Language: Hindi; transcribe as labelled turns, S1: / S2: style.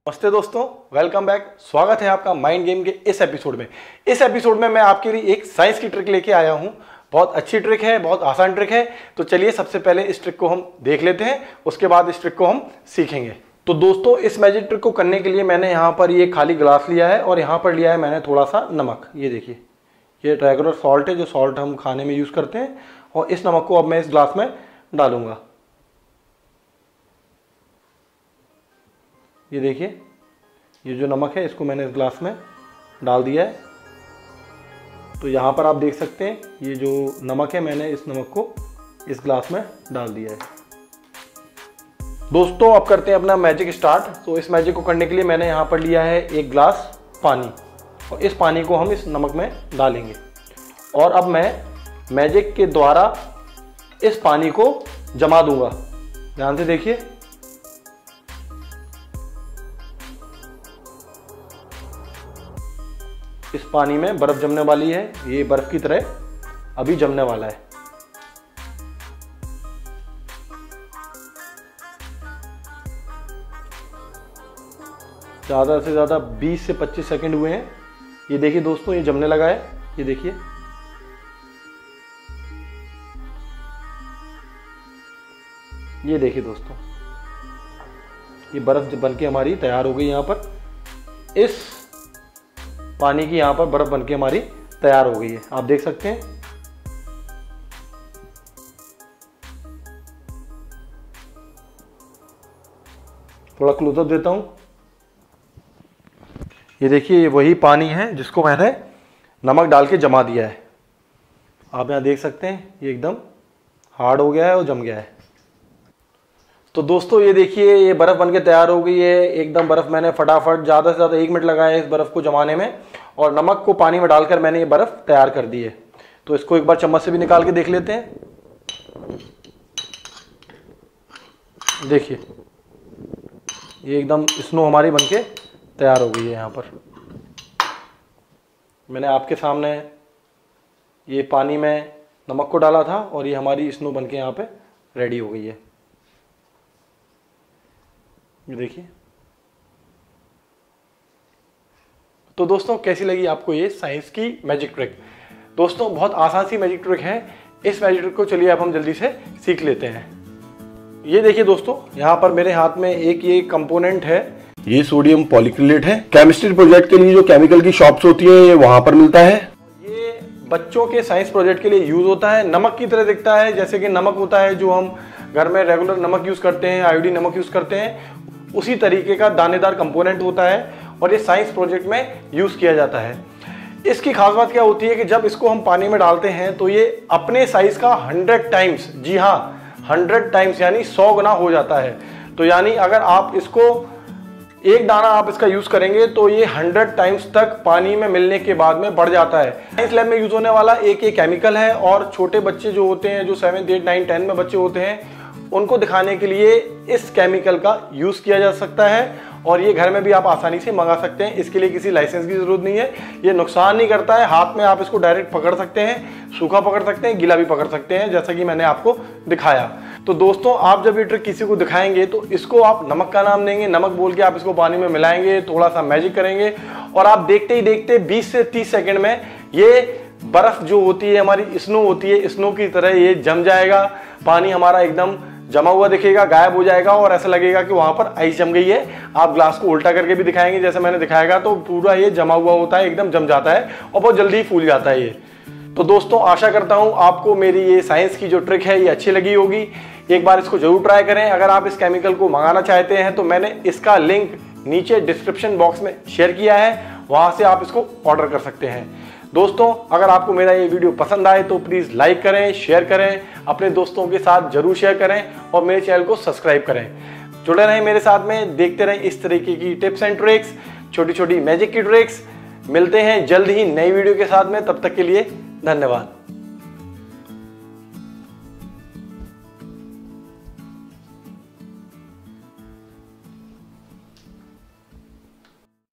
S1: नमस्ते दोस्तों, वेलकम बैक। स्वागत है आपका माइंड गेम के इस एपिसोड में। इस एपिसोड में मैं आपके लिए एक साइंस की ट्रिक लेके आया हूं। बहुत अच्छी ट्रिक है, बहुत आसान ट्रिक है। तो चलिए सबसे पहले इस ट्रिक को हम देख लेते हैं, उसके बाद इस ट्रिक को हम सीखेंगे। तो दोस्तों, इस मैजिक ट्रिक को करने के लिए मैंने यहाँ पर ये खाली ग्लास लिया है और यहाँ पर लिया है मैंने थोड़ा सा नमक। ये देखिए, ये रेगुलर सॉल्ट है, जो सॉल्ट हम खाने में यूज़ करते हैं। और इस नमक को अब मैं इस ग्लास में डालूंगा। ये देखिए, ये जो नमक है इसको मैंने इस ग्लास में डाल दिया है। तो यहाँ पर आप देख सकते हैं, ये जो नमक है मैंने इस नमक को इस ग्लास में डाल दिया है। दोस्तों, अब करते हैं अपना मैजिक स्टार्ट। तो इस मैजिक को करने के लिए मैंने यहाँ पर लिया है एक ग्लास पानी और इस पानी को हम इस नमक में डालेंगे। और अब मैं मैजिक के द्वारा इस पानी को जमा दूंगा। ध्यान से देखिए, इस पानी में बर्फ जमने वाली है। ये बर्फ की तरह अभी जमने वाला है। ज्यादा से ज्यादा 20 से 25 सेकंड हुए हैं। ये देखिए दोस्तों, ये जमने लगा है। ये देखिए, ये देखिए दोस्तों, ये बर्फ बनके हमारी तैयार हो गई। यहां पर इस पानी की यहाँ पर बर्फ बनके हमारी तैयार हो गई है। आप देख सकते हैं। थोड़ा क्लोजअप देता हूं। ये देखिए, ये वही पानी है जिसको मैंने नमक डाल के जमा दिया है। आप यहाँ देख सकते हैं, ये एकदम हार्ड हो गया है और जम गया है। तो दोस्तों, ये देखिए, ये बर्फ बनके तैयार हो गई है। एकदम बर्फ मैंने फटाफट ज़्यादा से ज़्यादा 1 मिनट लगाया है इस बर्फ को जमाने में। और नमक को पानी में डालकर मैंने ये बर्फ तैयार कर दी है। तो इसको एक बार चम्मच से भी निकाल के देख लेते हैं। देखिए, ये एकदम स्नो हमारी बनके तैयार हो गई है। यहाँ पर मैंने आपके सामने ये पानी में नमक को डाला था और ये हमारी स्नो बनके यहाँ पे रेडी हो गई है। ये देखिए। तो दोस्तों, कैसी लगी आपको ये साइंस की मैजिक ट्रिक? दोस्तों, बहुत आसान सी मैजिक ट्रिक है। इस मैजिक ट्रिक को चलिए अब हम जल्दी से सीख लेते हैं। ये देखिए दोस्तों, यहाँ पर मेरे हाथ में एक ये कंपोनेंट है। ये सोडियम पॉलीक्रिलेट है। केमिस्ट्री प्रोजेक्ट के लिए जो केमिकल की शॉप्स होती है, ये वहां पर मिलता है। ये बच्चों के साइंस प्रोजेक्ट के लिए यूज होता है। नमक की तरह दिखता है, जैसे कि नमक होता है जो हम घर में रेगुलर नमक यूज करते हैं, आयोडीन नमक यूज करते हैं, उसी तरीके का दानेदार कंपोनेंट होता है। और ये साइंस प्रोजेक्ट में यूज किया जाता है। इसकी खास बात क्या होती है कि जब इसको हम पानी में डालते हैं तो ये अपने साइज का 100 टाइम्स, जी हाँ 100 टाइम्स यानी 100 गुना हो जाता है। तो यानी अगर आप इसको एक दाना आप इसका यूज करेंगे तो ये 100 टाइम्स तक पानी में मिलने के बाद में बढ़ जाता है। साइंस लैब में यूज होने वाला एक ये केमिकल है। और छोटे बच्चे जो होते हैं, जो 7, 8, 9, 10 में बच्चे होते हैं, उनको दिखाने के लिए इस केमिकल का यूज किया जा सकता है। और ये घर में भी आप आसानी से मंगा सकते हैं। इसके लिए किसी लाइसेंस की जरूरत नहीं है। ये नुकसान नहीं करता है। हाथ में आप इसको डायरेक्ट पकड़ सकते हैं, सूखा पकड़ सकते हैं, गीला भी पकड़ सकते हैं, जैसा कि मैंने आपको दिखाया। तो दोस्तों, आप जब ये ट्रिक किसी को दिखाएंगे तो इसको आप नमक का नाम देंगे, नमक बोल के आप इसको पानी में मिलाएंगे, थोड़ा सा मैजिक करेंगे और आप देखते ही देखते 20 से 30 सेकंड में ये बर्फ जो होती है हमारी, स्नो होती है, स्नो की तरह ये जम जाएगा। पानी हमारा एकदम जमा हुआ दिखेगा, गायब हो जाएगा और ऐसा लगेगा कि वहां पर आइस जम गई है। आप ग्लास को उल्टा करके भी दिखाएंगे जैसे मैंने दिखाएगा, तो पूरा ये जमा हुआ होता है, एकदम जम जाता है और बहुत जल्दी फूल जाता है ये। तो दोस्तों, आशा करता हूं आपको मेरी ये साइंस की जो ट्रिक है ये अच्छी लगी होगी। एक बार इसको जरूर ट्राई करें। अगर आप इस केमिकल को मंगाना चाहते हैं तो मैंने इसका लिंक नीचे डिस्क्रिप्शन बॉक्स में शेयर किया है, वहां से आप इसको ऑर्डर कर सकते हैं। दोस्तों, अगर आपको मेरा ये वीडियो पसंद आए तो प्लीज़ लाइक करें, शेयर करें, अपने दोस्तों के साथ जरूर शेयर करें और मेरे चैनल को सब्सक्राइब करें। जुड़े रहें मेरे साथ में, देखते रहें इस तरीके की टिप्स एंड ट्रिक्स, छोटी छोटी मैजिक की ट्रिक्स। मिलते हैं जल्द ही नई वीडियो के साथ में। तब तक के लिए धन्यवाद।